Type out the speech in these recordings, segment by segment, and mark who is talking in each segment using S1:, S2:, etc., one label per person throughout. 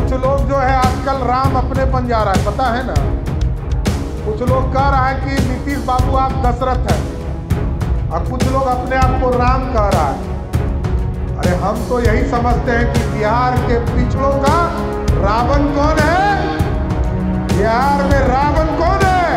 S1: कुछ लोग जो है आजकल राम अपने बन जा रहा है, पता है ना। कुछ लोग कह रहा है कि नीतीश बाबू आप दशरथ हैं, और कुछ लोग अपने आप को राम कह रहा है। अरे हम तो यही समझते हैं कि बिहार के पिछड़ों का रावण कौन है? बिहार में रावण कौन है?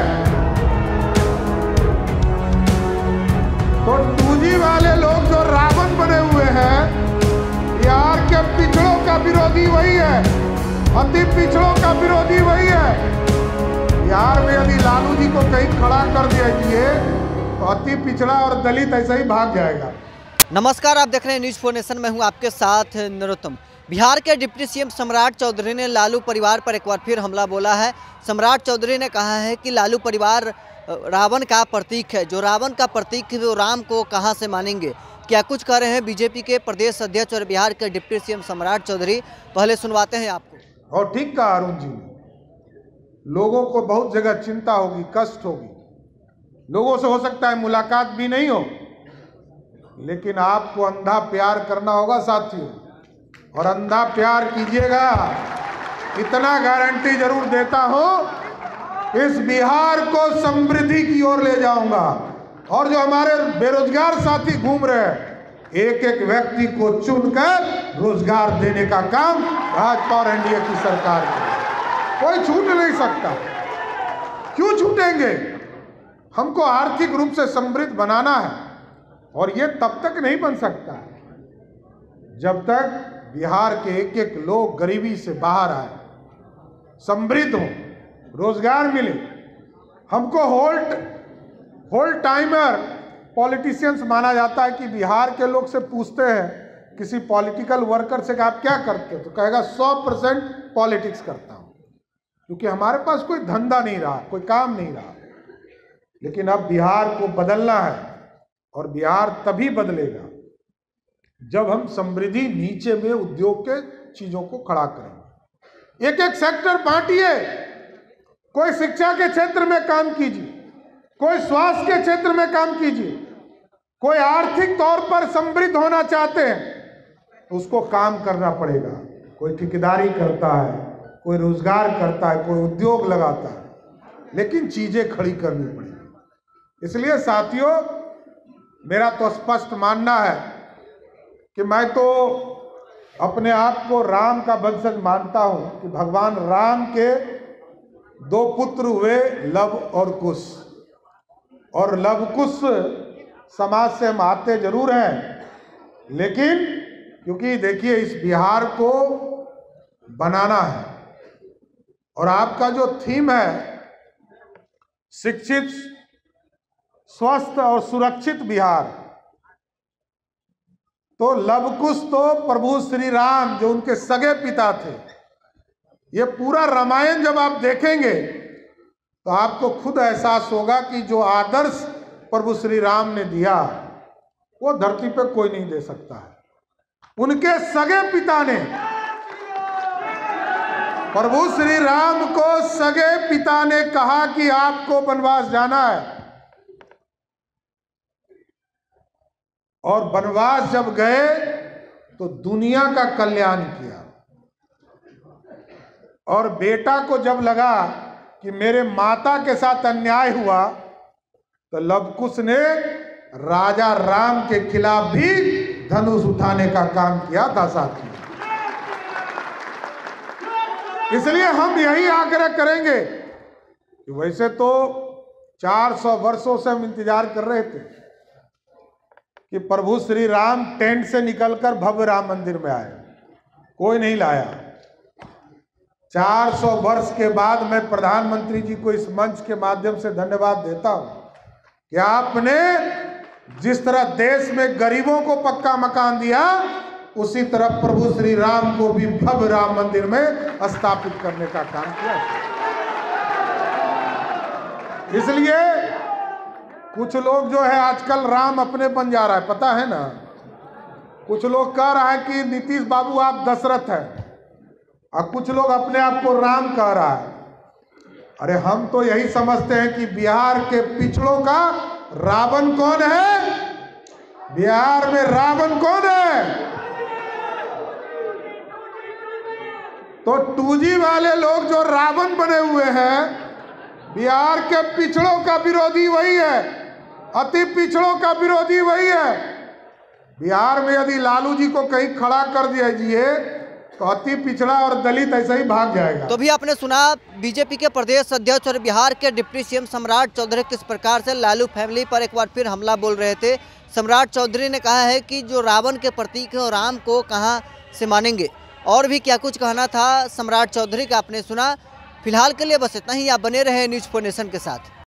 S1: तो 2G वाले लोग जो रावण बने हुए हैं, बिहार के पिछड़ों का विरोधी वही है, अति पिछड़ों का विरोधी वही है। बिहार में यदि लालू जी को कहीं खड़ा कर दीजिए तो अति पिछड़ा और दलित ऐसे ही भाग जाएगा।
S2: नमस्कार, आप देख रहे हैं न्यूज़ 4 नेशन। मैं हूं आपके साथ नरोत्तम। बिहार के डिप्टी सीएम सम्राट चौधरी ने लालू परिवार पर एक बार फिर हमला बोला है। सम्राट चौधरी ने कहा है कि लालू परिवार रावण का प्रतीक है। जो रावण का प्रतीक है वो राम को कहां से मानेंगे? क्या कुछ कह रहे हैं बीजेपी के प्रदेश अध्यक्ष और बिहार के डिप्टी सीएम सम्राट चौधरी। पहले सुनवाते हैं आपको।
S1: और ठीक कहा अरुण जी ने, लोगों को बहुत जगह चिंता होगी, कष्ट होगी, लोगों से हो सकता है मुलाकात भी नहीं हो, लेकिन आपको अंधा प्यार करना होगा साथियों, और अंधा प्यार कीजिएगा। इतना गारंटी जरूर देता हूं, इस बिहार को समृद्धि की ओर ले जाऊंगा। और जो हमारे बेरोजगार साथी घूम रहे हैं, एक एक व्यक्ति को चुनकर रोजगार देने का काम भाजपा और एनडीए की सरकार की। कोई छूट नहीं सकता। क्यों छूटेंगे? हमको आर्थिक रूप से समृद्ध बनाना है, और ये तब तक नहीं बन सकता जब तक बिहार के एक एक लोग गरीबी से बाहर आए, समृद्ध हो, रोजगार मिले। हमको होल्ड टाइमर पॉलिटिशियंस माना जाता है कि बिहार के लोग से पूछते हैं किसी पॉलिटिकल वर्कर से कि आप क्या करते हो, तो कहेगा 100% पॉलिटिक्स करता हूं, क्योंकि हमारे पास कोई धंधा नहीं रहा, कोई काम नहीं रहा। लेकिन अब बिहार को बदलना है, और बिहार तभी बदलेगा जब हम समृद्धि नीचे में उद्योग के चीजों को खड़ा करेंगे। एक एक सेक्टर बांटिए। कोई शिक्षा के क्षेत्र में काम कीजिए, कोई स्वास्थ्य के क्षेत्र में काम कीजिए। कोई आर्थिक तौर पर समृद्ध होना चाहते हैं तो उसको काम करना पड़ेगा। कोई ठेकेदारी करता है, कोई रोजगार करता है, कोई उद्योग लगाता है, लेकिन चीजें खड़ी करनी पड़ेगी। इसलिए साथियों, मेरा तो स्पष्ट मानना है कि मैं तो अपने आप को राम का वंशज मानता हूं, कि भगवान राम के 2 पुत्र हुए, लव और कुश। और लव कुश समाज से हम आते जरूर हैं, लेकिन क्योंकि देखिए इस बिहार को बनाना है, और आपका जो थीम है शिक्षित, स्वस्थ और सुरक्षित बिहार, तो लवकुश तो प्रभु श्री राम जो उनके सगे पिता थे। ये पूरा रामायण जब आप देखेंगे तो आपको खुद एहसास होगा कि जो आदर्श प्रभु श्री राम ने दिया वो धरती पे कोई नहीं दे सकता है। उनके सगे पिता ने, प्रभु श्री राम को सगे पिता ने कहा कि आपको वनवास जाना है, और वनवास जब गए तो दुनिया का कल्याण किया। और बेटा को जब लगा कि मेरे माता के साथ अन्याय हुआ, तो लवकुश ने राजा राम के खिलाफ भी धनुष उठाने का काम किया था साथी। इसलिए हम यही आग्रह करेंगे कि वैसे तो 400 वर्षों से हम इंतजार कर रहे थे कि प्रभु श्री राम टेंट से निकलकर भव्य राम मंदिर में आए, कोई नहीं लाया। 400 वर्ष के बाद मैं प्रधानमंत्री जी को इस मंच के माध्यम से धन्यवाद देता हूं कि आपने जिस तरह देश में गरीबों को पक्का मकान दिया, उसी तरह प्रभु श्री राम को भी भव्य राम मंदिर में स्थापित करने का काम किया। इसलिए कुछ लोग जो है आजकल राम अपने बन जा रहा है, पता है ना। कुछ लोग कह रहा है कि नीतीश बाबू आप दशरथ हैं, और कुछ लोग अपने आप को राम कह रहा है। अरे हम तो यही समझते हैं कि बिहार के पिछड़ों का रावण कौन है? बिहार में रावण कौन है? तो 2G वाले लोग जो रावण बने हुए हैं, बिहार के पिछड़ों का विरोधी वही है, अति पिछड़ों का विरोधी वही है। बिहार में यदि लालू जी को कहीं खड़ा कर दीजिए तो अति पिछड़ा और दलित ऐसे ही भाग जाएगा।
S2: तो भी आपने सुना बीजेपी के प्रदेश अध्यक्ष और बिहार के डिप्टी सीएम सम्राट चौधरी किस प्रकार से लालू फैमिली पर एक बार फिर हमला बोल रहे थे। सम्राट चौधरी ने कहा है कि जो रावण के प्रतीक है राम को कहां से मानेंगे, और भी क्या कुछ कहना था सम्राट चौधरी का आपने सुना। फिलहाल के लिए बस इतना ही, आप बने रहे न्यूज़ 4 नेशन के साथ।